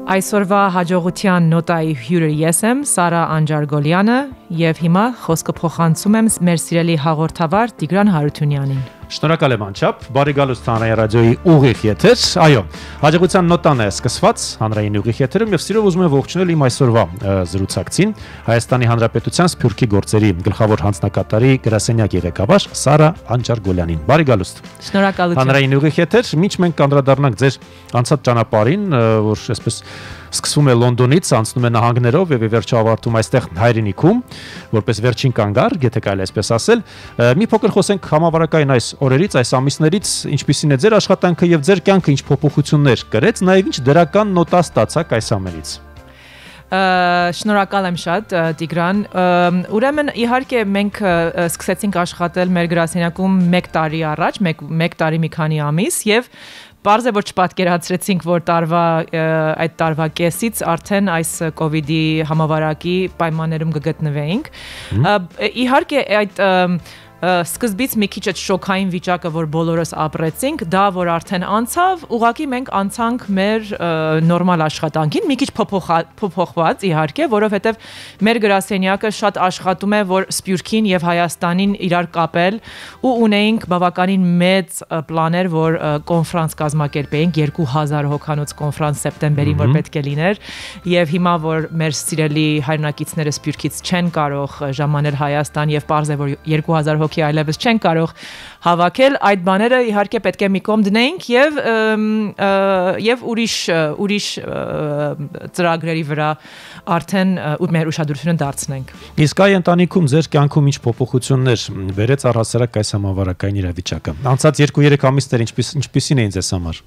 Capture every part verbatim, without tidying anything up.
Այսօրվա հաջողության նոտայի հյուրը ես եմ, Սառա Անջարգոլյանը, եւ հիմա խոսքը փոխանցում եմ մեր սիրելի հաղորդավար Տիգրան Հարությունյանին։ Շնորհակալ եմ անչափ, բարի գալուստ հանրային ռադիոյի ուղիղ եթեր, այո, հաջողության նոտան է սկսված հանրային ուղիղ եթերում եւ սիրով ուզում եմ ողջունել իմ այսօրվա զրուցակցին, Հայաստանի Հանրապետության Սփյուռքի գործերի գլխավոր հանձնակատարի գրասենյակի ղեկավար Սառա Անջարգոլյանին։ Բարի գալուստ։ Շնորհակալություն։ Հանրային ուղիղ եթեր, ինչ մենք կանդրադառնանք ձեր անցած ճանապարհին, որ այսպես սկսվում է Լոնդոնից, անցնում է նահանգներով եւ վերջը ավարտում այստեղ հայրենիքում, որպես վերջին կանգառ, եթե կարելի այսպես ասել։ Մի փոքր խոսենք համավարակային այս օրերից, այս ամիսներից, ինչպիսին է ձեր աշխատանքը եւ ձեր կյանքը ինչ փոփոխություններ կրեց, նաեւ ինչ դրական նոտա ստացաք այս ամենից։ Շնորհակալ եմ շատ Տիգրան։ Ուրեմն իհարկե մենք սկսեցինք աշխատել մեր գրասենյակում մեկ տարի առաջ, մեկ տարի մի քանի ամիս եւ Պարզ է, որ չպատկերացրեցինք, որ տարվա այդ տարվա կեսից արդեն այս կովիդի համավարակի պայմաններում կգտնվեինք։ Իհարկե այդ Սկզբից մի քիչ այդ շոկային վիճակը, որ բոլորս ապրեցինք, դա որ արդեն անցավ, ուղղակի մենք անցանք մեր նորմալ աշխատանքին, մի քիչ փոփոխված իհարկե, որովհետև մեր գրասենյակը շատ աշխատում է, որ Սփյուռքին եւ Հայաստանին իրար կապել ու ունեինք բավականին մեծ պլաներ, որ կոնֆրանս կազմակերպեինք, երկու հազար հոգանոց կոնֆրանս սեպտեմբերին, որ պետք է լիներ, եւ հիմա որ մեր սիրելի հայրենակիցները Սփյուռքից չեն կարող ժամանել Հայաստան եւ պարզ է, որ երկու հազար հոգի այլևս չեն կարող հավաքել, այդ բաները իհարկե պետք է մի կողմ դնենք եւ եւ ուրիշ ուրիշ ծրագրերի վրա արդեն մեր ուշադրությունը դարձնենք։ Իսկ այ ընտանիքում ձեր կյանքում ինչ փոփոխություններ բերեց առհասարակ այս համավարակային իրավիճակը։ Անցած երկու-երեք ամիսներ ինչպես ինչպիսին էին ձեզ համար։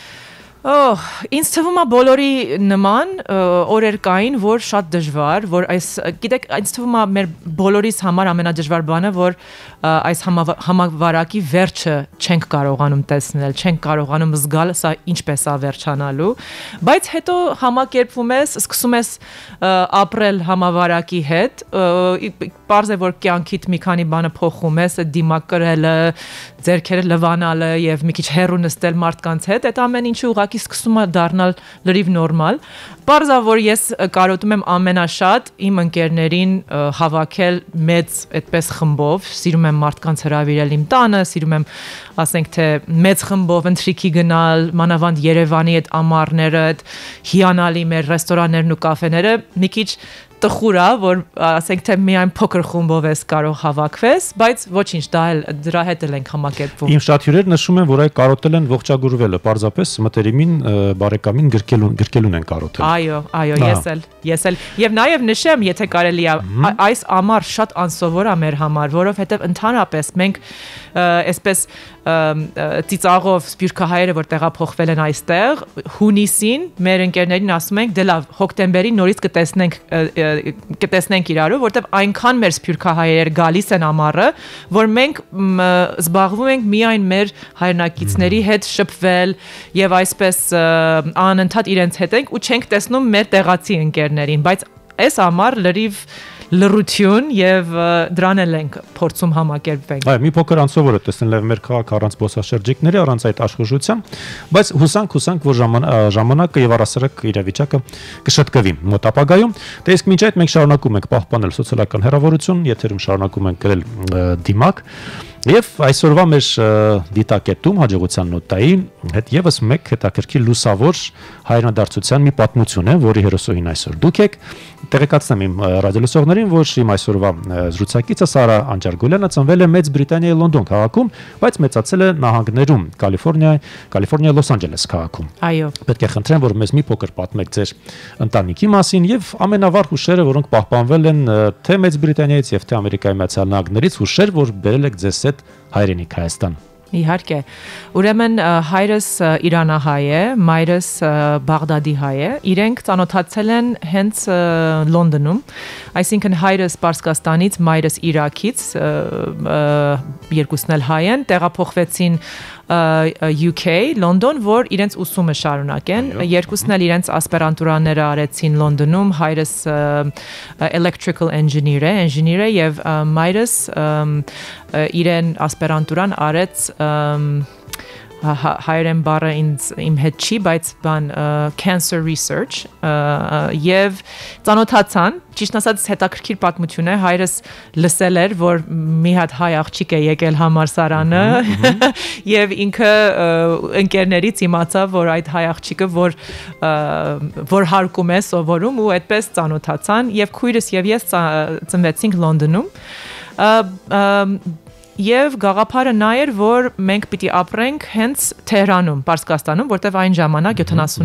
Օհ, ինձ թվում է բոլորի նման օրեր կային, որ շատ դժվար, որ այս, գիտեք, ինձ թվում է մեր բոլորիս համար ամենադժվար բանը, որ այս համավարակի վերջը չենք կարողանում տեսնել, չենք կարողանում զգալ սա ինչպես է վերջանալու, բայց հետո համակերպվում ես, սկսում ես ապրել համավարակի հետ, պարզ է, որ կյանքիդ մի քանի բանը փոխում ես, դիմակ կրելը, ձեռքերը լվանալը եւ մի քիչ հեռու նստել մարդկանց հետ, այդ ամեն ինչը ուղղակի սկսում է դառնալ լրիվ նորմալ։ Պարզ է, որ ես կարոտում եմ ամենաշատ իմ ընկերներին հավաքել մեծ այդպես խմբով, սիրում եմ մարդկանց հրավիրել իմ տանը, սիրում եմ, ասենք թե մեծ խմբով ընթրիքի գնալ, մանավանդ Երևանի այդ ամառները, այդ հիանալի մեր ռեստորաններն ու կաֆեները, մի քիչ տխուր է, որ ասենք թե միայն փոքր խումբով ես կարող հավաքվես, բայց ոչինչ, դա էլ դրա հետ էլ ենք համակերպվում։ Իմ շատ հյուրեր նշում են, որ այ կարոտել են ողջագուրվելը, պարզապես մտերիմին, բարեկամին գրկելուն, գրկելուն են կարոտել։ Այո, այո, ես էլ, ես էլ։ Եվ նաև նշեմ, եթե կարելի է, այս ամառ շատ անսովոր է մեր համար, որովհետև ընդհանրապես մենք այսպես ծիծաղով սփյուռքահայերը, որ տեղափոխվել են այստեղ, հունիսին մեր ընկերներին ասում ենք, դե լավ, հոկտեմբերին նորից կտեսնենք կտեսնենք իրարու, որտեվ այնքան մեր սփյուռքահայեր գալիս են ամառը, որ մենք զբաղվում ենք միայն մեր հայրենակիցների հետ շփվել եւ այսպես անընդհատ իրենց հետ ենք ու չենք տեսնում մեր տեղացի ընկերներին, բայց այս ամառ լրիվ լրություն եւ դրան էլ ենք փորձում համակերպվենք։ Այո, մի փոքր անսովոր է տեսնել մեր քաղաք առանց զբոսաշրջիկների, առանց այդ աշխուժության, բայց հուսանք, հուսանք, որ ժամանակը եւ առասարակ իրավիճակը կշտկվի մոտ ապագայում։ Դե իսկ մինչ այդ մենք շարունակում ենք պահպանել սոցիալական հեռավորություն, եթերում շարունակում ենք գրել դիմակ Եվ այսօրվա մեր դիտակետում հաջողության նոտայի հետ եւս մեկ հետաքրքիր լուսավոր հայրենադարձության մի պատմություն է, որի հերոսուհին այսօր դուք եք։ Տեղեկացնեմ իմ ռադիոլսողներին, որ իմ այսօրվա զրուցակիցը Սառա Անջարգոլյանը ծնվել է Մեծ Բրիտանիայի Լոնդոն քաղաքում, բայց մեծացել է նահանգներում, Կալիֆոռնիայի, Կալիֆոռնիայի Լոս Անջելես քաղաքում։ Այո։ Պետք է խնդրեմ, որ մեզ մի փոքր պատմեք ձեր ընտանիքի մասին եւ ամենավառ հուշերը, որոնք պահպանվել են թե Մեծ Բրիտանիայից եւ թե Ամերիկայի Միացյալ Նահանգներից, հուշեր, որ բերել եք ձեզ հետ հայրենիք Հայաստան։ Իհարկե։ Ուրեմն հայրս իրանահայ է, մայրս Բաղդադի հայ է։ Իրենք ծանոթացել են հենց Լոնդոնում, այսինքն հայրս Պարսկաստանից, մայրս Իրաքից, երկուսն էլ հայ են, տեղափոխվեցին U K, Լոնդոն, որ իրենց ուսումը շարունակեն, երկուսն էլ իրենց ասպիրանտուրաները արեցին Լոնդոնում, հայրս electrical engineer է, engineer է եւ մայրս իրեն ասպիրանտուրան արեց հայերեն բառը ինձ իմ հետ չի, բայց բան cancer research եւ ծանոթացան, ճիշտ ասած հետաքրքիր պատմություն է, հայրս լսել էր, որ մի հատ հայ աղջիկ է եկել համալսարանը եւ ինքը ընկերներից իմացավ, որ այդ հայ աղջիկը որ որ հարկում է սովորում ու այդպես ծանոթացան եւ քույրս եւ ես ծնվեցինք Լոնդոնում Եվ գաղափարը նա էր, որ մենք պիտի ապրենք հենց Թեհրանում, Պարսկաստանում, որտեղ այն ժամանակ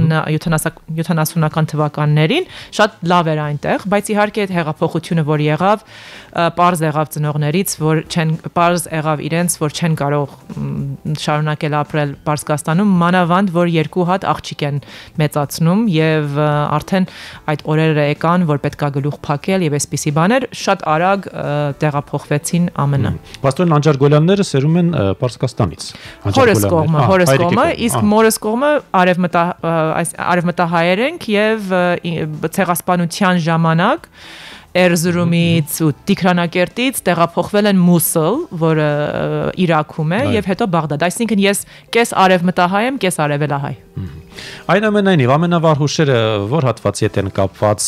յոթանասունական թվականներին շատ լավ էր այնտեղ, բայց իհարկե այդ հեղափոխությունը, որ եղավ, պարզ եղավ ծնողներից, որ չեն պարզ եղավ իրենց, որ չեն կարող շարունակել ապրել Պարսկաստանում, մանավանդ, որ երկու հատ աղջիկ են մեծացնում եւ արդեն այդ օրերը եկան, որ պետքա գլուխ փակել եւ այսպիսի բաներ, շատ արագ տեղափոխվեցին ԱՄՆ։ Պաստորեն Անջարգոլյանները սերում են Պարսկաստանից։ Հորս կողմը, հորս կողմը, իսկ մորս կողմը արևմտա արևմտահայեր ենք եւ ցեղասպանության ժամանակ Էրզրումից ու Տիգրանակերտից տեղափոխվել են Մուսուլ, որը Իրաքում է, եւ հետո Բաղդադ։ Այսինքն ես կես արևմտահայ եմ, կես արևելահայ։ Այնուամենայնիվ, ամենավառ հուշերը որ հատվածի հետ են կապված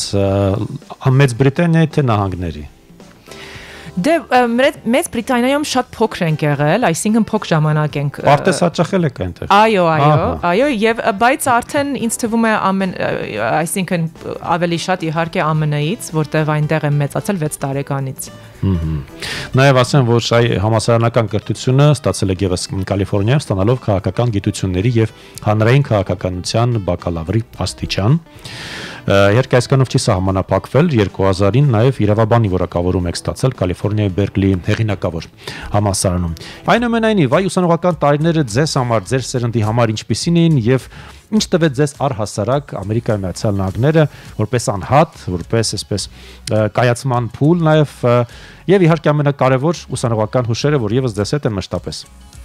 Մեծ Բրիտանիայի թե նահանգների։ Դե Մեծ Բրիտանիայում շատ փոքր ենք եղել, այսինքն փոքր ժամանակ ենք։ Պարտեզ հաճախել եք այնտեղ։ Այո, այո, այո, եւ բայց արդեն ինձ թվում է ամեն, այսինքն ավելի շատ իհարկե ԱՄՆ-ից, որտեղ այնտեղ եմ մեծացել վեց տարեկանից։ Նաև ասեմ, որ այ համալսարանական կրթությունը ստացել եք եւս Կալիֆոռնիայում, ստանալով քաղաքական գիտությունների եւ հանրային քաղաքականության բակալավրի աստիճան։ Իհարկե այսքանով չի սահմանափակվել, երկու հազարին նաև իրավաբանի որակավորում եք ստացել Կալիֆոռնիայի Բերկլիի հեղինակավոր համալսարանում։ Այնուամենայնիվ, այ ուսանողական տարիները ձեզ համար, ձեր սերնդի համար ինչպիսին էին եւ ինչ տվեց ձեզ առհասարակ Ամերիկայի Միացյալ Նահանգները որպես անհատ, որպես այսպես կայացման փուլ նաև եւ իհարկե ամենակարևոր ուսանողական հուշերը, որ եւս դες հետ են մշտապես։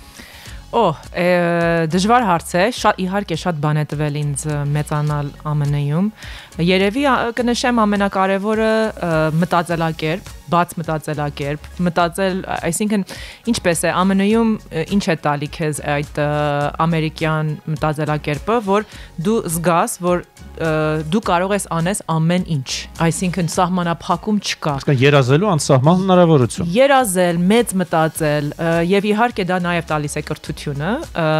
Օ, դժվար հարց է, շատ իհարկե շատ բան է տվել ինձ մեծանալ ԱՄՆ-ում։ Երևի կնշեմ ամենակարևորը մտածելակերպ, բաց մտածելակերպ, մտածել, այսինքն ինչպես է ԱՄՆ-ում ինչ է տալի քեզ այդ ամերիկյան մտածելակերպը, որ դու զգաս, որ դու կարող ես անես ամեն ինչ, այսինքն սահմանափակում չկա։ Այսինքն երազելու անսահման հնարավորություն։ Երազել, մեծ մտածել եւ իհարկե դա նաեւ տալիս է կրթությունը։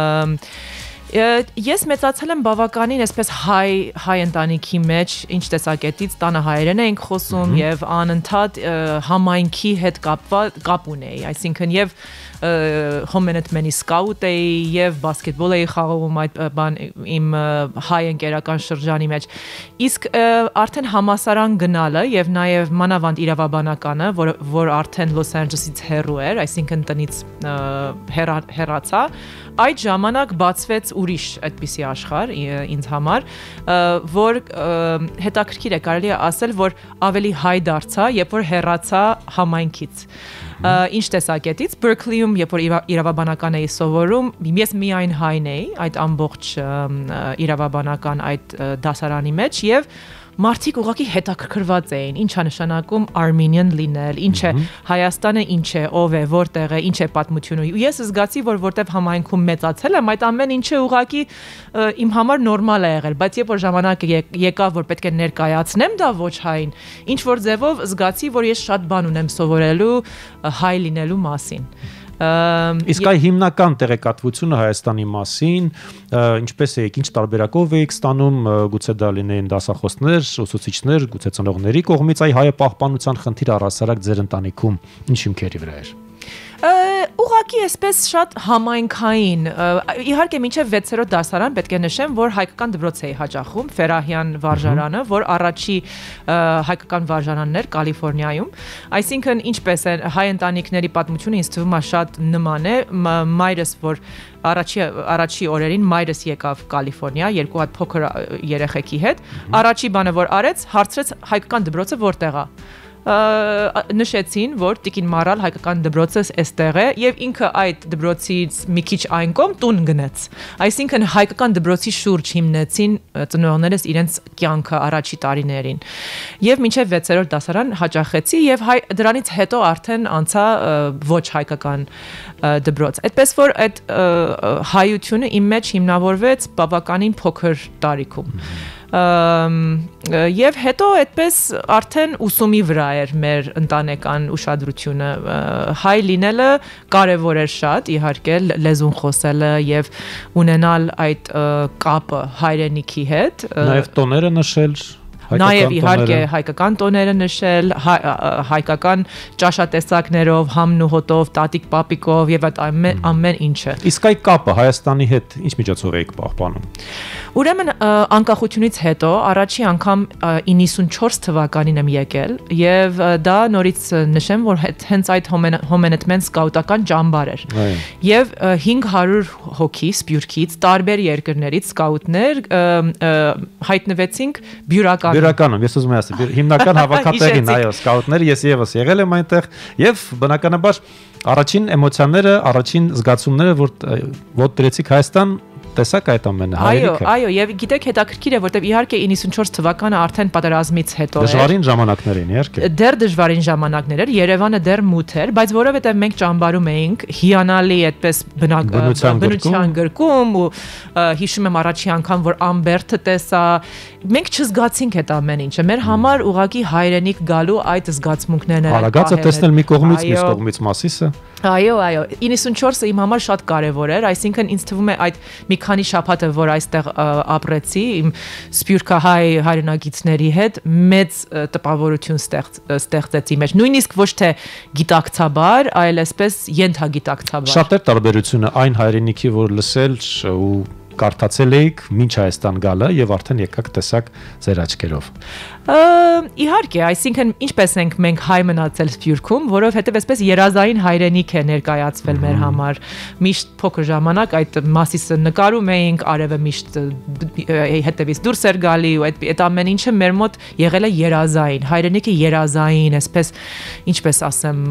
Ես մեծացել եմ բավականին այսպես հայ հայ ընտանիքի մեջ, ինչ տեսակետից տանը հայերեն էինք խոսում եւ անընդհատ համայնքի հետ կապված կապ ունեի, այսինքն եւ հոմենետմենի սկաուտ էի եւ բասկետբոլ էի խաղում այդ բան իմ հայ ընկերական շրջանի մեջ։ Իսկ արդեն համալսարան գնալը եւ նաեւ մանավանդ իրավաբանականը, որ որ արդեն Լոս Անջելեսից հեռու էր, այսինքն տնից հեռացա, այդ ժամանակ բացվեց ուրիշ այդպիսի աշխարհ ինձ համար, որ հետաքրքիր է կարելի է ասել, որ ավելի հայ դարձա, երբ որ հեռացա համայնքից։ Ինչ տեսակետից Բերկլիում, երբ որ իրավաբանական էի սովորում, ես միայն հայն էի այդ ամբողջ իրավաբանական այդ դասարանի մեջ եւ մարդիկ ուղղակի հետաքրքրված էին, ինչ է նշանակում Armenian լինել, ինչ է Հայաստանը, ինչ է, ով է, որտեղ է, ինչ է պատմությունը։ Ես զգացի, որ որտեվ համայնքում մեծացել եմ, այդ ամեն ինչը ուղղակի իմ համար նորմալ է եղել, բայց երբ որ ժամանակը եկավ, որ պետք է ներկայացնեմ դա ոչ հային, ինչ որ ձևով զգացի, որ ես շատ բան ունեմ սովորելու հայ լինելու մասին։ Իսկ այ հիմնական տեղեկատվությունը Հայաստանի մասին, ինչպես եք, ինչ տարբերակով եք ստանում, գուցե դա լինեին դասախոսներ, ուսուցիչներ, գուցե ծնողների կողմից, այ հայապահպանության խնդիր առհասարակ ձեր ընտանիքում ինչ հիմքերի վրա էր։ Ուղղակի այսպես շատ համայնքային, իհարկե մինչև վեցերորդ դասարան պետք է նշեմ, որ հայկական դպրոց էի հաճախում, Ֆերահյան վարժարանը, որ առաջի հայկական վարժարանն էր Կալիֆոռնիայում, այսինքն ինչպես է հայ ընտանիքների պատմությունը ինձ թվում է շատ նման է, մայրս որ առաջի առաջի օրերին մայրս եկավ Կալիֆոռնիա երկու հատ փոքր երեխեքի հետ, առաջի բանը որ արեց, հարցրեց հայկական դպրոցը որտեղ է։ նշեցին, որ Տիկին Մարալ հայկական դպրոցը էստեղ է եւ ինքը այդ դպրոցից մի քիչ այն կողմ տուն գնաց։ Այսինքն հայկական դպրոցի շուրջ հիմնեցին ծնողներս իրենց կյանքը առաջի տարիներին։ Եվ մինչեւ վեցերորդ դասարան հաճախեցի եւ հայ, դրանից հետո արդեն անցա ոչ հայկական դպրոց։ Այդպես որ այդ հայությունը իմ մեջ հիմնավորվեց բավականին փոքր տարիքում։ Եվ հետո այդպես արդեն ուսումի վրա էր մեր ընտանեկան ուշադրությունը հայ լինելը կարևոր էր շատ իհարկե լեզուն խոսելը եւ ունենալ այդ կապը հայրենիքի հետ նաեւ տոները նշել Նաև իհարկե հայկական տոները նշել, հայկական ճաշատեսակներով, համն ու հոտով, տատիկ պապիկով եւ այդ ամեն ինչը։ Իսկ այդ կապը Հայաստանի հետ ինչ միջոցով եք պահպանում։ Ուրեմն անկախությունից հետո առաջի անգամ իննսունչորս թվականին եմ եկել եւ դա նորից նշեմ, որ հենց այդ հոմենետմեն սկաուտական ճամբար էր։ Եվ հինգ հարյուր հոգի Սփյուռքից, տարբեր երկրներից սկաուտներ հայտնվեցինք բյուրականում Բյուրականում, ես ուզում եմ ասել, հիմնական հավաքատեղին, այո, սկաուտները, ես եւս եղել եմ այնտեղ եւ բնականաբար առաջին էմոցիաները, առաջին զգացումները, որ ոտ դրեցիք Հայաստան տեսակ այդ ամենը հայերիկը։ Այո, այո, եւ գիտեք հետաքրքիր է, որտեվ իհարկե իննսունչորս թվականը արդեն պատերազմից հետո էր։ Դժվարին ժամանակներին, իհարկե։ Դեռ դժվարին ժամանակներ էր, Երևանը դեռ մութ էր, բայց որովհետեւ մենք ճամբարում էինք հիանալի այդպես բնության գրկում ու հիշում եմ առաջի անգամ, որ Ամբերտը տեսա, մենք չզգացինք այդ ամեն ինչը։ Մեր համար ուղղակի հայրենիք գալու այդ զգացմունքներն են։ Արագացը տեսնել մի կողմից, մյուս կողմից Մասիսը։ Այո, այո, իննսունչորսը իմ համար շատ կարևոր էր, այսինքն ինձ թվում է այդ մի քանի շաբաթը, որ այստեղ ապրեցի, իմ սփյուռքահայ հայրենագիտների հետ մեծ տպավորություն ստեղծեց իմ մեջ։ Նույնիսկ ոչ թե գիտակցաբար, այլ այսպես ենթագիտակցաբար։ Շատ էր տարբերությունը այն հայրենիքի, որ լսել ու կարդացել էիք մինչ Հայաստան գալը եւ արդեն եկաք տեսակ ձեր աչքերով։ Իհարկե, այսինքն ինչպես ենք մենք հայ մնացել Սփյուռքում, որովհետեւ այսպես երազային հայրենիք է ներկայացվել մեր համար։ Միշտ փոքր ժամանակ այդ Մասիսը նկարում էինք, արևը միշտ հետևից դուրս էր գալի ու այդ այդ ամեն ինչը մեր մոտ եղել է երազային, հայրենիքը երազային, այսպես ինչպես ասեմ,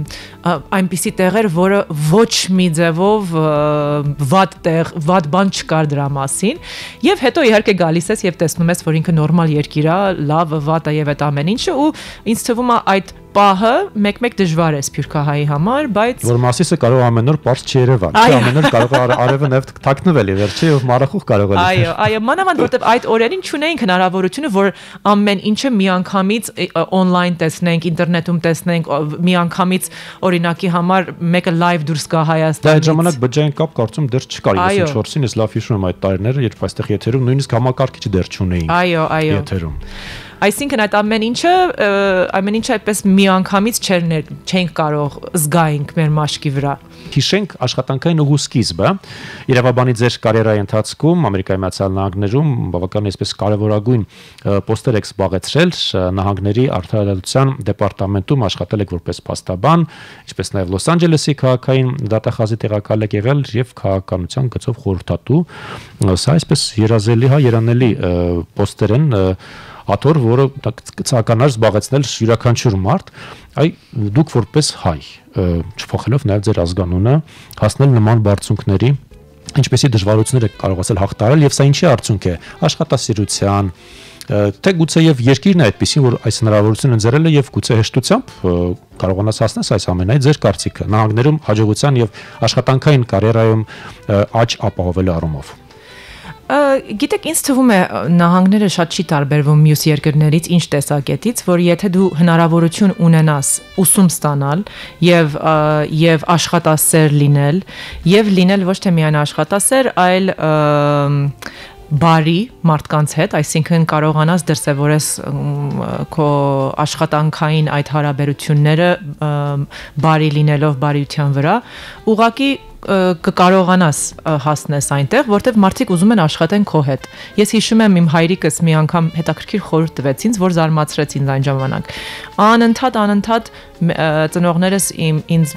այնպիսի տեղեր, որը ոչ մի ձևով վատ տեղ, վատ բան չկար դրա մասին, եւ հետո իհարկե գալիս ես եւ տեսնում ես, որ ինքը նորմալ երկիր է, լավ, վատը եւ այդ ամեն ինչը ու ինձ թվում է այդ պահը մեկ-մեկ դժվար է սփյուռքահայի համար, բայց որ Մասիսը կարող ամեն օր པարզ չերևան, չէ, ամեն օր կարող է արևը նեվ թաքնվել եւ վերջի եւ մառախուղ կարող է լինել։ Այո, այո, մանավանդ որտեւ այդ օրերին չունեինք հնարավորությունը, որ ամեն ինչը միանգամից on-line տեսնենք, ինտերնետում տեսնենք, միանգամից օրինակի համար մեկը live դուրս գա Հայաստանից։ Դա այդ ժամանակ բջջային կապ կարծում դեռ չկար, իննսունչորսին, ես լավ հիշում եմ այդ տարիները, երբ այստեղ եթերում նույնիսկ համակարգիչ դեռ չունեինք։ Այո, այո։ Եթերում։ Այսինքն այդ ամեն ինչը, ամեն ինչը այդպես միանգամից չենք կարող զգայինք մեր մաշկի վրա։ Հիշենք աշխատանքային ուղու սկիզբը, իրավաբանի ձեր կարիերայի ընթացքում Ամերիկայի Միացյալ Նահանգներում բավական այսպես կարևորագույն պոստեր եք զբաղեցրել, նահանգների արդարադատության դեպարտամենտում աշխատել եք որպես փաստաբան, ինչպես նաև Լոս Անջելեսի քաղաքային դատախազի տեղակալ եք եղել եւ քաղաքականության գծով խորհրդատու։ Սա այսպես երազելի, հա, երանելի պոստեր են, աթոռ, որը ցականար զբաղեցնել յուրաքանչյուր մարդ, այ դուք որպես հայ, չփոխելով նաև ձեր ազգանունը, հասնել նման բարձունքների, ինչպեսի դժվարություններ եք կարողացել հաղթահարել եւ սա ինչի արդյունք է աշխատասիրության, թե գուցե եւ երկիրն է այդպեսին, որ այս հնարավորությունը ընձեռել է եւ գուցե հեշտությամբ կարողանաս հասնել այս ամենայի ձեր կարծիքը նահանգներում հաջողության եւ աշխատանքային կարիերայում աճ ապահովելու առումով։ Գիտեք, ինձ թվում է նահանգները շատ չի տարբերվում մյուս երկրներից ինչ տեսակետից, որ եթե դու հնարավորություն ունենաս ուսում ստանալ եւ եւ աշխատասեր լինել եւ լինել ոչ թե միայն աշխատասեր, այլ բարի մարդկանց հետ, այսինքն կարողանաս դրսևորես քո աշխատանքային այդ հարաբերությունները բարի լինելով բարիության վրա, ուղղակի կկարողանաս հասնես այնտեղ, որտեղ մարդիկ ուզում են աշխատեն քո հետ։ Ես հիշում եմ իմ հայրիկս մի անգամ հետաքրքիր խորհուրդ տվեց ինձ, որ զարմացրեց ինձ այն ժամանակ։ Անընդհատ անընդհատ ծնողներս իմ ինձ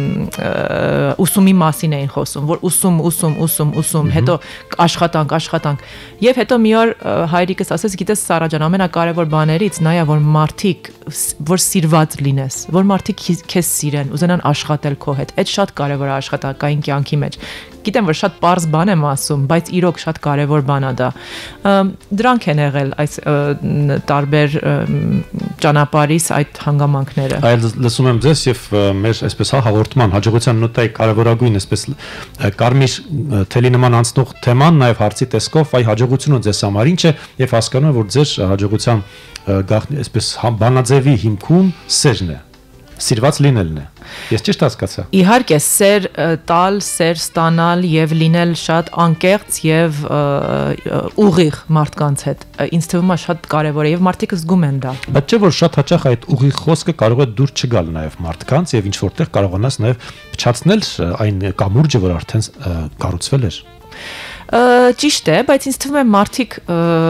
ուսումի մասին էին խոսում, որ ուսում, ուսում, ուսում, ուսում, հետո աշխատանք, աշխատանք։ Եվ հետո մի օր հայրիկս ասեց, գիտես Սառա ջան, ամենակարևոր բաներից նա է, որ մարդիկ, որ սիրված լինես, որ մարդիկ քեզ սիրեն, ուզենան աշխատել քո հետ։ Այդ շատ կարևոր է աշխատանքային կյանքի մեջ։ Գիտեմ, որ շատ պարզ բան եմ ասում, բայց իրոք շատ կարևոր բան է դա։ Դրանք են եղել այս տարբեր ճանապարհիս այդ հանգամանքները։ Այլ լսում եմ ձեզ եւ մեր այսպես հա հաղորդման հաջողության նոտայի կարևորագույն այսպես կարմիր թելի նման անցնող թեման նաեւ հարցի տեսքով այ հաջողությունը ձեզ համար ինչ է եւ հասկանում եմ որ ձեր հաջողության գաղտնի այսպես բանաձևի հիմքում սերն է, սիրված լինելն է։ Ես ճիշտ հասկացա։ Իհարկե, սեր տալ, սեր ստանալ եւ լինել շատ անկեղծ եւ ուղիղ մարդկանց հետ։ Ինձ թվում է շատ կարեւոր է եւ մարդիկ զգում են դա։ Բայց չէ՞ որ շատ հաճախ այդ ուղիղ խոսքը կարող է դուր չգալ նաեւ մարդկանց եւ ինչ որտեղ կարողանաս նաեւ փչացնել այն կամուրջը, որ արդեն կառուցվել էր։ Ճիշտ է, բայց ինձ թվում է մարդիկ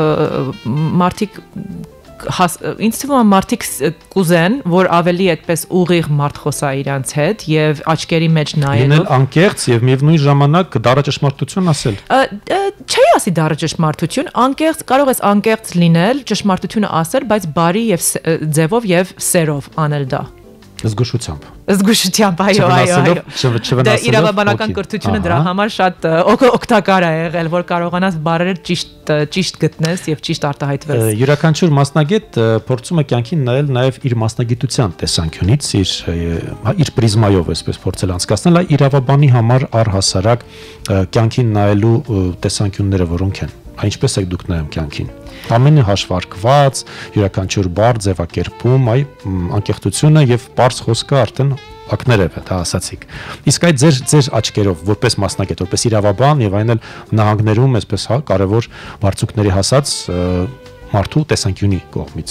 մարդիկ ինձ թվում է մարդիկ կուզեն, որ ավելի այդպես ուղիղ մարդ խոսա իրանց հետ եւ աչքերի մեջ նայելով։ Լինել անկեղծ եւ միևնույն ժամանակ դառը ճշմարտություն ասել։ Չի ասի դառը ճշմարտություն, անկեղծ կարող ես անկեղծ լինել, ճշմարտությունը ասել, բայց բարի եւ ձևով եւ սերով անել դա։ Զգուշությամբ։ Զգուշությամբ, այո, այո, այո։ Դա իրավաբանական կրթությունը դրա համար շատ օգտակար է եղել, որ կարողանաս բառերը ճիշտ ճիշտ գտնես եւ ճիշտ արտահայտվես։ Յուրաքանչյուր մասնագետ փորձում է կյանքին նայել նաեւ իր մասնագիտության տեսանկյունից, իր իր պրիզմայով այսպես փորձել անցկացնել, այ իրավաբանի համար առհասարակ կյանքին նայելու տեսանկյունները որոնք են։ Ինչպես եք դուք նայում կյանքին։ Ամենը հաշվարկված, յուրաքանչյուր բառ, ձևակերպում, այ անկեղծությունը եւ པարզ խոսքը արդեն ակներև է, դա ասացիք։ Իսկ այդ ձեր ձեր աչքերով, որպես մասնագետ, որպես իրավաբան եւ այն էլ նահանգներում, այսպես հա, կարեւոր բարձուկների հասած մարդու տեսանկյունի կողմից։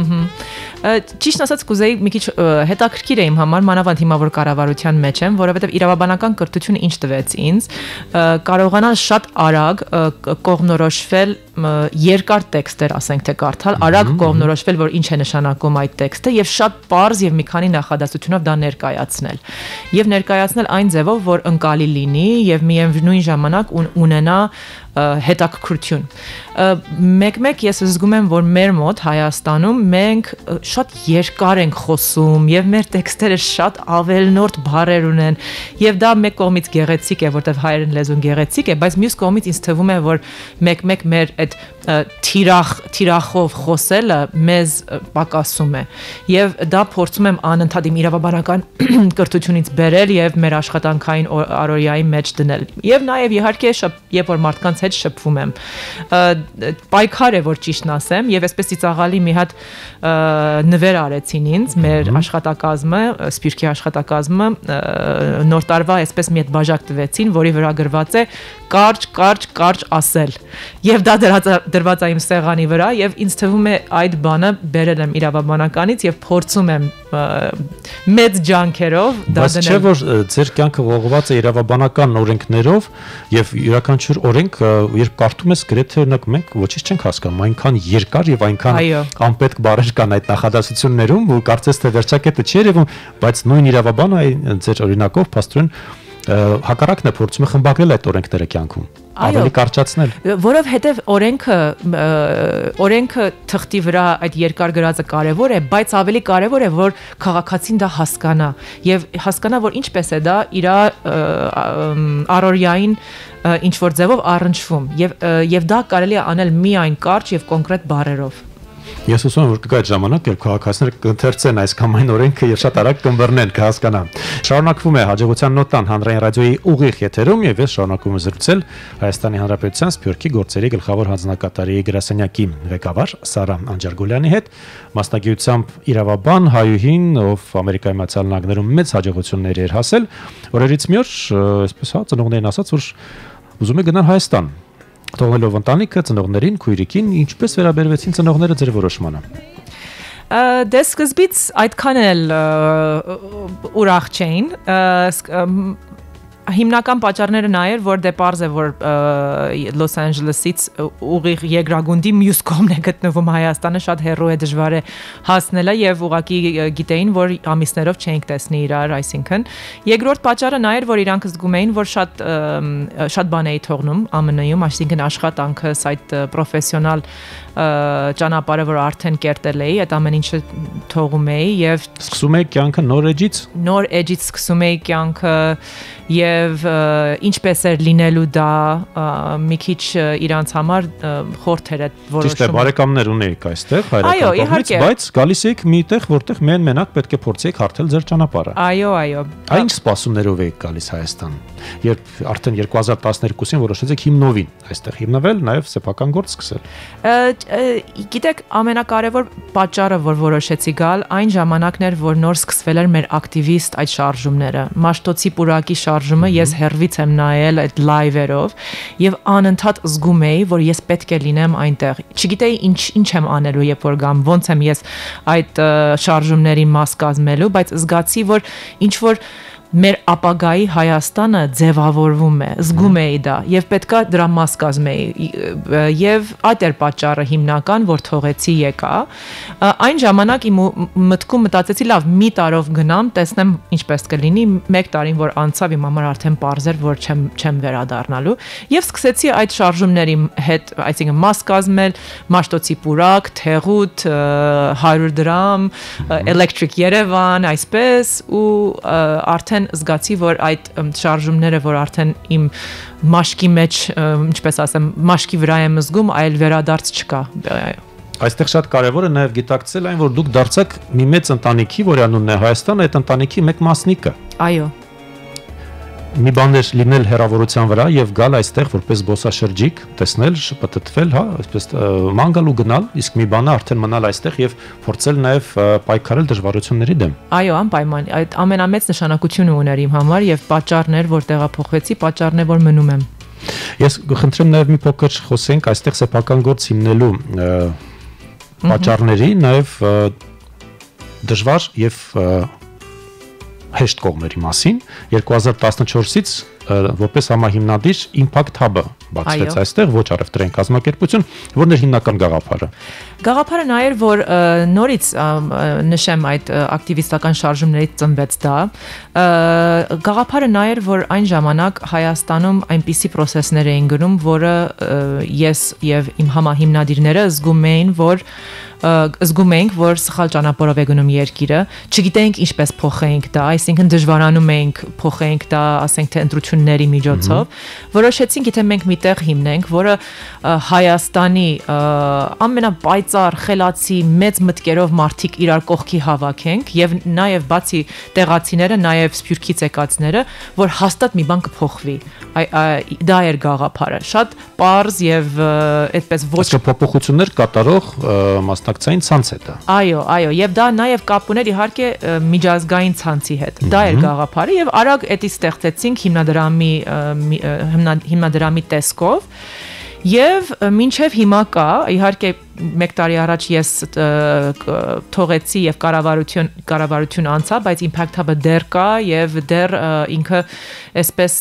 Ճիշտ ասած կուզեի մի քիչ հետաքրքիր է իմ համար, մանավանդ հիմա որ կառավարության մեջ եմ, որովհետև իրավաբանական կրթությունը ինչ տվեց ինձ, կարողանալ շատ արագ կողմնորոշվել երկար տեքստեր, ասենք թե կարդալ, արագ կողմնորոշվել, որ ինչ է նշանակում այդ տեքստը եւ շատ པարզ եւ մի քանի նախադասությունով դա ներկայացնել։ Եվ ներկայացնել այն ձևով, որ ընկալի լինի եւ միևնույն ժամանակ ունենա հետաքրքրություն։ Մեկ-մեկ ես զգում եմ, որ մեր մոտ Հայաստանում մենք շատ երկար ենք խոսում եւ մեր տեքստերը շատ ավելնորդ բառեր ունեն եւ դա մեկ կողմից գեղեցիկ է, որտեվ հայերեն լեզուն գեղեցիկ է, բայց մյուս կողմից ինձ թվում է, որ մեկ-մեկ մեր այդ թիրախ թիրախով խոսելը մեզ պակասում է եւ դա փորձում եմ անընդհատ իմ իրավաբանական կրթությունից բերել եւ մեր աշխատանքային առօրյայի մեջ դնել եւ նաեւ իհարկե երբ որ մարդկանց հետ շփվում եմ պայքար է որ ճիշտն ասեմ եւ այսպես ծիծաղալի մի հատ նվեր արեցին ինձ մեր աշխատակազմը սպիրկի աշխատակազմը նոր տարվա այսպես մի հատ բաժակ տվեցին որի վրա գրված է կարճ կարճ կարճ ասել եւ դա դրված է իմ սեղանի վրա եւ ինձ թվում է այդ բանը բերել եմ իրավաբանականից եւ փորձում եմ մեծ ջանքերով դա դնել։ Բայց չէ որ ձեր կյանքը ողողված է իրավաբանական օրենքներով եւ յուրաքանչյուր օրենք երբ կարդում ես գրեթե օրինակ մենք ոչինչ չենք հասկանում այնքան երկար եւ այնքան անպետք բառեր կան այդ նախադասություններում ու կարծես թե վերջակետը չի երևում բայց նույն իրավաբանը ձեր օրինակով փաստորեն հակառակն է փորձում է խմբագրել այդ օրենքները կյանքում ավելի կարճացնել որովհետև օրենքը օրենքը թղթի վրա այդ երկար գրածը կարևոր է բայց ավելի կարևոր է որ քաղաքացին դա հասկանա եւ հասկանա որ ինչպես է դա իր առօրյային ինչ որ ձևով առնչվում եւ եւ դա կարելի է անել միայն կարճ եւ կոնկրետ բառերով Ես հուսում եմ, որ կգա այդ ժամանակ, երբ քաղաքացիները կընթերցեն այս կամ այն օրենքը եւ շատ արագ կըմբռնեն, կհասկանան։ Շարունակվում է հաջողության նոտան հանրային ռադիոյի ուղիղ եթերում եւ ես շարունակում եմ զրուցել Հայաստանի Հանրապետության Սփյուռքի գործերի գլխավոր հանձնակատարի գրասենյակի ղեկավար Սառա Անջարգոլյանի հետ, մասնագիտությամբ իրավաբան հայուհին, ով Ամերիկայի Միացյալ Նահանգներում մեծ հաջողությունների էր հասել, օրերից մի օր, այսպես հա, ծնողներին ասաց, որ ուզում է գնալ Հայաստան։ Թողնելով ընտանիքը, ծնողներին, քույրիկին, ինչպես վերաբերվեցին ծնողները ձեր որոշմանը։ Դե սկզբից այդքան էլ ուրախ չէին, հիմնական պատճառները նա էր, որ դե պարզ է, որ Լոս Անջելեսից ուղիղ երկրագունդի մյուս կողմն է գտնվում Հայաստանը, շատ հեռու է, դժվար է հասնելը եւ ուղղակի գիտեին, որ ամիսներով չենք տեսնի իրար, այսինքն երկրորդ պատճառը նա էր, որ իրանք զգում էին, որ շատ շատ բան էի թողնում ԱՄՆ -ում, այսինքն աշխատանքս, այդ պրոֆեսիոնալ ճանապարհը, որ արդեն կերտել էի, այդ ամեն ինչը թողում էի եւ սկսում էի կյանքը նոր էջից նոր էջից սկսում էի կյանքը եւ ինչպես էր լինելու դա մի քիչ իրանց համար խորթեր է որոշում։ Ճիշտ է, բարեկամներ ունեիք այստեղ հայրենիքից, բայց գալիս էիք միտեղ, որտեղ մեն մենակ պետք է փորձեիք հարթել ձեր ճանապարհը։ Այո, այո։ Այն սպասումներով էիք գալիս Հայաստան, երբ արդեն երկու հազար տասներկուսին որոշեցիք հիմնովին այստեղ հիմնվել, նաեւ սեփական գործ սկսել։ Գիտեք, ամենակարևոր պատճառը, որ որոշեցի գալ, այն ժամանակն էր, որ նոր սկսվել էր մեր ակտիվիստ այդ շարժումները, Մաշտոցի պուրակի շարժումը, ես հեռվից եմ նայել այդ լայվերով եւ անընդհատ զգում էի, որ ես պետք է լինեմ այնտեղ։ Չգիտեի ինչ ինչ եմ անելու, երբ որ գամ, ոնց եմ ես այդ շարժումների մաս կազմելու, բայց զգացի, որ ինչ որ մեր ապագայի Հայաստանը ձևավորվում է, զգում էի դա եւ պետքա դրա մաս կազմեի եւ այդ էր պատճառը հիմնական, որ թողեցի եկա։ Այն ժամանակ իմ մտքում մտածեցի, լավ, մի տարով գնամ, տեսնեմ ինչպես կլինի, մեկ տարին որ անցավ, իմ համար արդեն պարզ էր, որ չեմ չեմ վերադառնալու եւ սկսեցի այդ շարժումների հետ, այսինքն մաս կազմել, Մաշտոցի պուրակ, Թեղուտ, հարյուր դրամ, Electric Երևան, այսպես ու արդեն զգացի, որ այդ շարժումները, որ արդեն իմ մաշկի մեջ, ինչպես ասեմ, մաշկի վրա եմ զգում, այլ վերադարձ չկա։ Այստեղ շատ կարևոր է նաև գիտակցել այն, որ դուք դարձաք մի մեծ ընտանիքի, որի անունն է Հայաստանը, այդ ընտանիքի մեկ մասնիկը։ Այո։ Մի բան էր լինել հեռավորության վրա եւ գալ այստեղ որպես զբոսաշրջիկ, տեսնել, շփոթվել, հա, այսպես ման գալ ու գնալ, իսկ մի բանը արդեն մնալ այստեղ եւ փորձել նաեւ պայքարել դժվարությունների դեմ։ Այո, անպայման, այդ ամենամեծ նշանակությունը ուներ իմ համար եւ պատճառն էր, որ տեղափոխվեցի, պատճառն է, որ մնում եմ։ Ես խնդրեմ նաեւ մի փոքր խոսենք այստեղ սեփական գործ հիմնելու պատճառների, նաեւ դժվար եւ հեշտ կողմերի մասին երկու հազար տասնչորսից որպես համահիմնադիր Impact Hub-ը բացվեց այստեղ, ոչ առևտրային կազմակերպություն, որն էր հիմնական գաղափարը։ Գաղափարը նա էր, որ նորից նշեմ այդ ակտիվիստական շարժումներից ծնվեց դա։ Գաղափարը նա էր, որ այն ժամանակ Հայաստանում այնպիսի process-ներ էին գնում, որը ես եւ իմ համահիմնադիրները զգում էին, որ զգում էինք, որ սխալ ճանապարհով է գնում երկիրը, չգիտեինք ինչպես փոխենք դա, այսինքն դժվարանում էինք փոխենք դա, ասենք թե ընտրությունների միջոցով, որոշեցինք, եթե մենք մի տեղ հիմնենք, որը Հայաստանի ամենապայծառ, խելացի, մեծ մտքերով մարդիկ իրար կողքի հավաքենք եւ նաեւ բացի տեղացիները, նաեւ սփյուռքից եկածները, որ հաստատ մի բան կփոխվի։ Դա էր գաղափարը։ Շատ պարզ եւ այդպես ոչ փոփոխություններ կատարող մասնակցային ցանց է դա։ Այո, այո, եւ դա նաեւ կապ ուներ իհարկե միջազգային ցանցի հետ։ Դա էր գաղափարը եւ արագ էդի ստեղծեցինք հիմնադրամի հիմնադրամի տեսքով եւ մինչեւ հիմա կա, իհարկե մեկ տարի առաջ ես թողեցի եւ կառավարություն կառավարություն անցա, բայց Impact Hub-ը դեռ կա եւ դեռ ինքը այսպես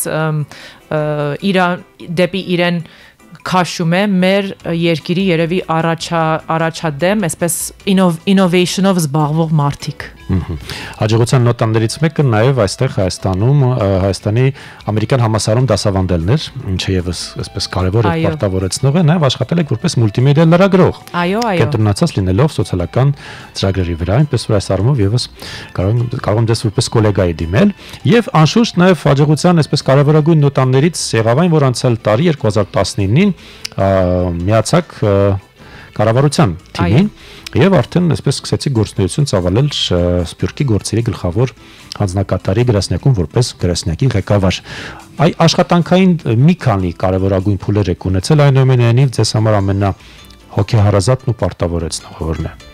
իր դեպի իրեն քաշում է մեր երկիրի երևի առաջա առաջադեմ, այսպես innovation-ով զբաղվող մարդիկ։ Հաջողության նոտաներից մեկը նաև այստեղ Հայաստանում Հայաստանի Ամերիկյան համալսարանում դասավանդելն էր, ինչը եւս այսպես կարևոր է պարտավորեցնող է, նաև աշխատել եք որպես մուլտիմեդիա լրագրող։ Այո, այո։ Կենտրոնացած լինելով սոցիալական ծրագրերի վրա, այնպես որ այս առումով եւս կարող կարող եմ դες որպես գոլեգայի դիմել, եւ անշուշտ նաև հաջողության այսպես կարևորագույն նոտաներից եղավ այն, որ անցյալ տարի երկու հազար տասնինին միացակ կառավարության թիմին եւ արդեն այսպես սկսեցի գործունեություն ծավալել Սփյուռքի գործերի գլխավոր հանձնակատարի գրասենյակում որպես գրասենյակի ղեկավար։ Այ աշխատանքային մի քանի կարևորագույն փուլեր եք ունեցել, այնուամենայնիվ ձեզ համար ամենահոգեհարազատն ու պարտավորեցնողը որն է։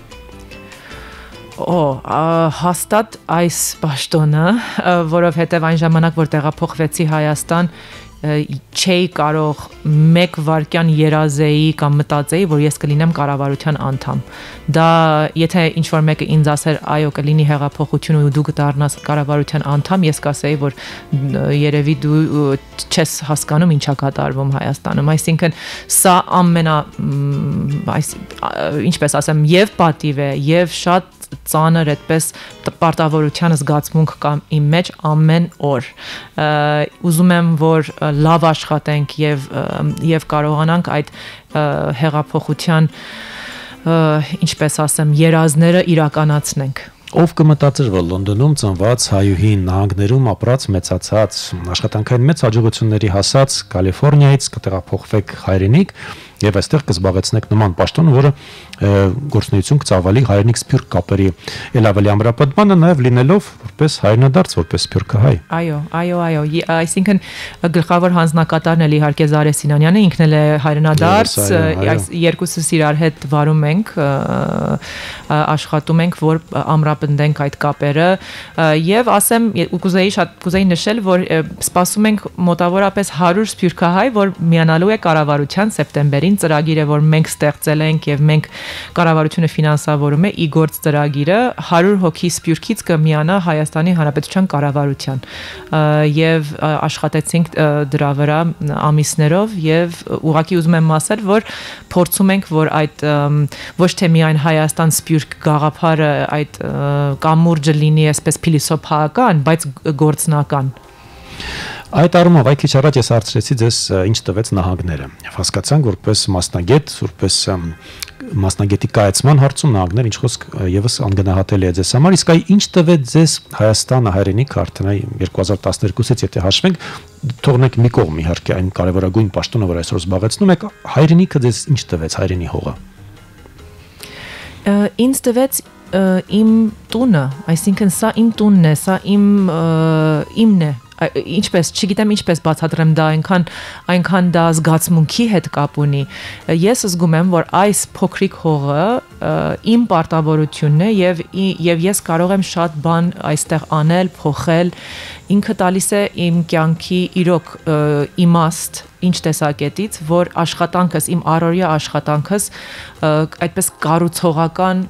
Օ, հաստատ այս պաշտոնը, որովհետև այն ժամանակ որ տեղափոխվեցի Հայաստան, չէի կարող մեկ վայրկյան երազեի կամ մտածեի, որ ես կլինեմ կառավարության անդամ։ Դա եթե ինչ որ մեկը ինձ ասեր, այո, կլինի հեղափոխություն ու դու կդառնաս կառավարության անդամ, ես կասեի, որ երևի դու չես հասկանում ինչա կատարվում Հայաստանում։ Այսինքն սա ամենա այս ինչպես ասեմ, եւ պատիվ է, եւ շատ ծանր այդպես պարտավորության զգացմունք կամ իմ մեջ ամեն օր ուզում եմ որ լավ աշխատենք եւ եւ կարողանանք այդ հեղափոխության ինչպես ասեմ երազները իրականացնենք Ով կմտածեր, որ Լոնդոնում ծնված հայուհին նահանգներում ապրած մեծացած աշխատանքային մեծ հաջողությունների հասած Կալիֆոռնիայից կտեղափոխվեք հայրենիք եւ այստեղ կզբաղեցնեք նման պաշտոն, որը գործունեություն կծավալի հայրենիք սփյուռք կապերի ել ավելի ամրապնդմանը նաեւ լինելով որպես հայրենադարձ, որպես սփյուռքահայ։ Այո, այո, այո, այսինքն գլխավոր հանձնակատարն էլ իհարկե Զարե Սինանյանը, ինքն էլ է հայրենադարձ, այս երկուսս իրար հետ վարում ենք, աշխատում ենք, որ ամրապնդենք այդ կապերը եւ ասեմ կուզեի շատ կուզեի նշել, որ սպասում ենք մոտավորապես հարյուր սփյուռքահայ, որ միանալու է կառավարության սեպտեմբերին ծրագիրը, որ մենք ստեղծել ենք եւ մենք կառավարությունը ֆինանսավորում է իգործ ծրագիրը հարյուր հոգի սփյուռքից կմիանա Հայաստանի Հանրապետության կառավարության եւ աշխատեցինք դրա վրա ամիսներով եւ ուղղակի ուզում եմ ասել, որ փորձում ենք, որ այդ ոչ թե միայն Հայաստան սփյուռք գաղափարը այդ կամուրջը լինի այսպես փիլիսոփայական, բայց գործնական Այդ առումով այ քիչ առաջ ես հարցրեցի ձեզ ինչ տվեց նահանգները։ Եվ հասկացանք, որպես մասնագետ, որպես մասնագետի կայացման հարցում նահանգներ ինչ խոսք եւս անգնահատելի է ձեզ համար, իսկ այ ինչ տվեց ձեզ Հայաստանը հայրենիք արդեն այ երկու հազար տասներկուսից եթե հաշվենք, թողնենք մի կողմ իհարկե այն կարևորագույն պաշտոնը, որ այսօր զբաղեցնում եք, հայրենիքը ձեզ ինչ տվեց հայրենի հողը։ Ինձ տվեց իմ տունը, այսինքն սա իմ տունն է, սա իմ իմն է ինչպես չգիտեմ ինչպես բացատրեմ դա այնքան այնքան դա զգացմունքի հետ կապ ունի ես զգում եմ որ այս փոքրիկ հողը իմ պարտավորությունն է եւ եւ ես կարող եմ շատ բան այստեղ անել, փոխել ինքը տալիս է իմ կյանքի իրոք իմաստ ինչ տեսակետից որ աշխատանքս իմ առօրյա աշխատանքս այդպես կառուցողական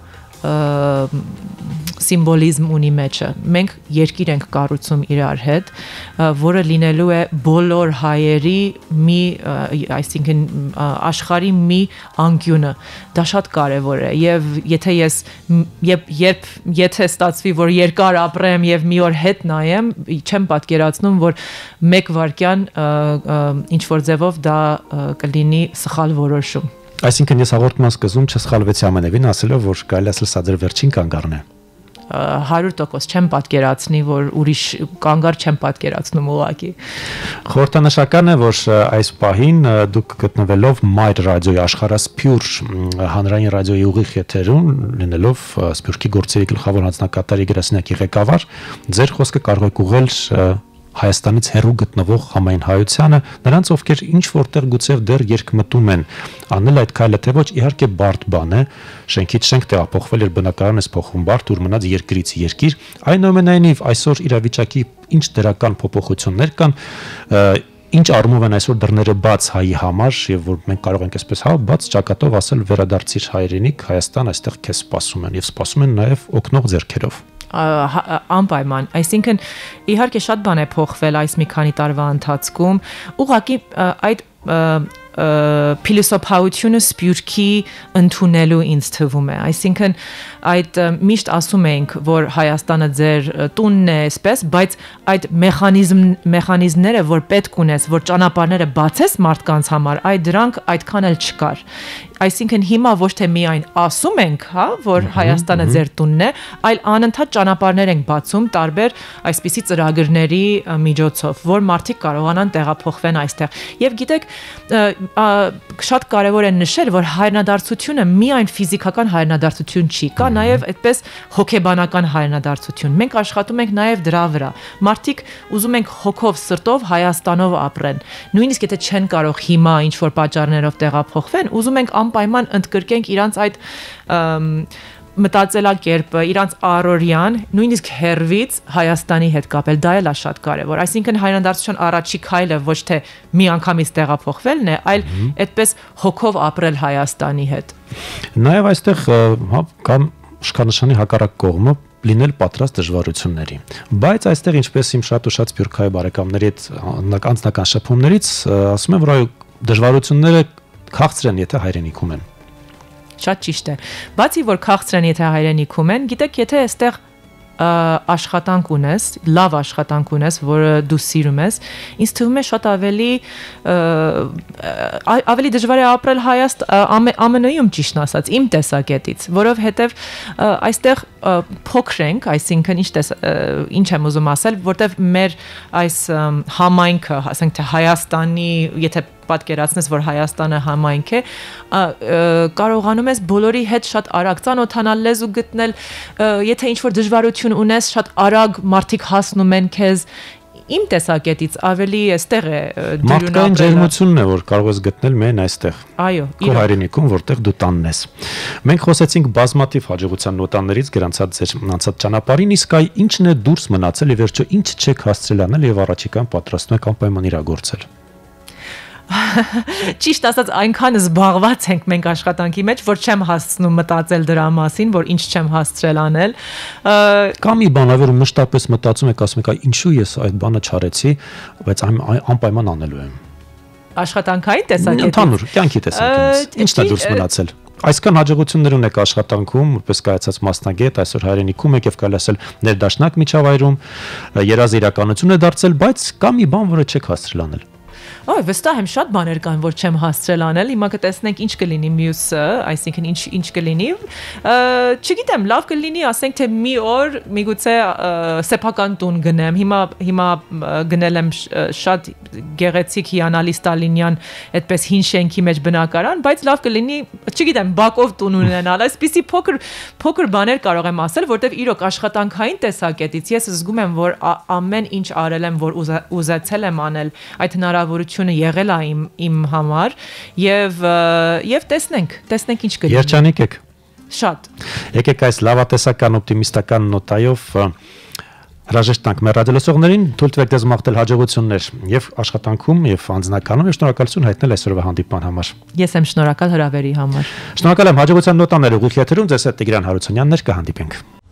սիմվոլիզմ ունի մեջը։ Մենք երկիր ենք կառուցում իրար հետ, որը լինելու է բոլոր հայերի մի, այսինքն աշխարհի մի անկյունը։ Դա շատ կարևոր է եւ եթե ես երբ երբ եթե ստացվի որ երկար ապրեմ եւ մի օր հետ նայեմ, չեմ պատկերացնում որ մեկ վայրկյան ինչ որ ձևով դա կլինի սխալ որոշում։ Այսինքն ես հաղորդման սկզբում չսխալվեցի ամենևին ասելով որ կարելի ասել սա ձեր վերջին կանգառն է։ հարյուր տոկոս չեմ պատկերացնի, որ ուրիշ կանգառ չեմ պատկերացնում ուղղակի։ Խորհրդանշական է, որ այս պահին դուք գտնվելով Մայր ռադիոյի աշխարհասփյուռ հանրային ռադիոյի ուղիղ եթերում, լինելով սփյուռքի գործերի գլխավոր հանձնակատարի գրասենյակի ղեկավար, ձեր խոսքը կարող է ուղղել Հայաստանից հեռու գտնվող համայն հայությանը, նրանց ովքեր ինչ որտեղ գուցե դեռ երկմտում են, անել այդ քայլը թե ոչ, իհարկե բարդ բան է, շենքից շենք տեղափոխվել իր բնակարանն ես փոխում բարդ, ուր մնաց երկրից երկիր, այնուամենայնիվ այսօր իրավիճակի ինչ դրական փոփոխություններ կան, ինչ առումով են այսօր դռները բաց հայի համար եւ որ մենք կարող ենք այսպես հա բաց ճակատով ասել վերադարձիր հայրենիք, Հայաստան, այստեղ քեզ սպասում են եւ սպասում են նաեւ օգնող ձեռքերով։ Անպայման, այսինքն իհարկե շատ բան է փոխվել այս մի քանի տարվա ընթացքում, ուղղակի այդ փիլիսոփայությունը սփյուռքի ընդունելու ինձ թվում է, այսինքն այդ միշտ ասում ենք, որ Հայաստանը ձեր տունն է, այսպես, բայց այդ մեխանիզմ մեխանիզմները, որ պետք ունես, որ ճանապարհները բացես մարդկանց համար, այդ դրանք այդքան էլ չկար։ Այսինքն հիմա ոչ թե միայն ասում ենք, հա, որ Հայաստանը ձեր տունն է, այլ անընդհատ ճանապարհներ ենք բացում տարբեր այսպիսի ծրագրերի միջոցով, որ մարդիկ կարողանան տեղափոխվեն այստեղ։ Եվ գիտեք, շատ կարևոր է նշել, որ հայրենադարձությունը միայն ֆիզիկական հայրենադարձություն չի, կա նաև այդպես հոգեբանական հայրենադարձություն։ Մենք աշխատում ենք նաև դրա վրա։ Մարդիկ ուզում ենք հոգով, սրտով Հայաստանով ապրեն։ Նույնիսկ եթե չեն կարող հիմա ինչ որ պատճառներով տեղափոխվեն, ուզում ենք անպայման ընդգրկենք իրանց այդ մտածելակերպը, իրանց առօրյան, նույնիսկ հերվից Հայաստանի հետ կապել, դա էլ է շատ կարևոր։ Այսինքն հայրենադարձության առաջի քայլը ոչ թե մի անգամից տեղափոխվելն է, այլ այդպես հոգով ապրել Հայաստանի հետ։ Նաև այստեղ կամ շքանշանի հակառակ կողմը լինել պատրաստ դժվարությունների։ Բայց այստեղ ինչպես իմ շատ ուշած սփյուռքահայ բարեկամների հետ անձնական շփումներից ասում եմ, որ այո, դժվարությունները քաղցր են, եթե հայրենիքում են։ Շատ ճիշտ է։ Բացի որ քաղցր են, եթե հայրենիքում են, գիտեք, եթե այստեղ աշխատանք ունես, լավ աշխատանք ունես, որը դու սիրում ես, ինձ թվում է շատ ավելի ավելի դժվար է ապրել Հայաստան ԱՄՆ-ում, ճիշտն ասած, իմ տեսակետից, որովհետև այստեղ փոքր ենք, այսինքն ինչ տես ինչ եմ ուզում ասել, որտեվ մեր այս համայնքը, ասենք թե Հայաստանի, եթե պատկերացնես, որ Հայաստանը համայնք է, կարողանում ես բոլորի հետ շատ արագ ծանոթանալ, լեզու գտնել, եթե ինչ-որ դժվարություն ունես, շատ արագ մարդիկ հասնում են քեզ, իմ տեսակետից ավելի էստեղ է դյուրն ապրելը։ Մարդկային ջերմությունն է, որ կարող ես գտնել միայն այստեղ։ Այո, քո հայրենիքում, որտեղ դու տանն ես։ Մենք խոսեցինք բազմաթիվ հաջողության նոտաներից գրանցած ձեր անցած ճանապարհին, իսկ այ ինչն է դուրս մնացել, ի վերջո ինչ չեք հասցրել անել եւ առաջիկան պատրաստում եք անպայման իրագործել։ Ճիշտ ասած, այնքան զբաղված ենք մենք աշխատանքի մեջ, որ չեմ հասցնում մտածել դրա մասին, որ ինչ չեմ հասցրել անել։ Կամ մի բան, որ մշտապես մտածում եք, ասում եք, այ ինչու ես այդ բանը չարեցի, բայց անպայման անելու եմ։ Աշխատանքային տեսակետից։ Ընդհանուր կյանքի տեսակետից։ Ինչն է դուրս մնացել։ Այսքան հաջողություններ ունեք աշխատանքում, որպես կայացած մասնագետ, այսօր հայրենիքում եք եւ կարելի ասել ներդաշնակ միջավայրում, երազ իրականություն է դարձել, բայց կա մի բան, որը չեք հասցրել անել։ Այո, վստահ եմ, շատ բաներ կան, որ չեմ հասցրել անել, հիմա կտեսնենք ինչ կլինի մյուսը, այսինքն ինչ ինչ կլինի։ Չգիտեմ, լավ կլինի, ասենք թե մի օր միգուցե սեփական տուն գնեմ։ Հիմա հիմա գնել եմ շատ գեղեցիկ հիանալի ստալինյան, այդպես հին շենքի մեջ բնակարան, բայց լավ կլինի, չգիտեմ, բակով տուն ունենալ, այսպիսի փոքր փոքր բաներ կարող եմ ասել, որտեվ իրոք աշխատանքային տեսակետից ես զգում եմ, որ ամեն ինչ արել եմ, որ ուզեցել եմ անել, այդ հնարավորությունը եղել է իմ իմ համար եւ եւ տեսնենք, տեսնենք ինչ կլինի։ Երջանիկ եք։ Շատ։ Եկեք այս լավատեսական օպտիմիստական նոտայով հրաժեշտ տանք մեր ռադիոլսողներին, թույլ տվեք դες մաղթել հաջողություններ եւ աշխատանքում եւ անձնականում եւ շնորհակալություն հայտնել այսօրվա հանդիպման համար։ Ես եմ շնորհակալ հրավերի համար։ Շնորհակալ եմ, հաջողության նոտաները ուղիղ եթերում ձեզ հետ Տիգրան Հարությունյանն էր, կհանդիպենք։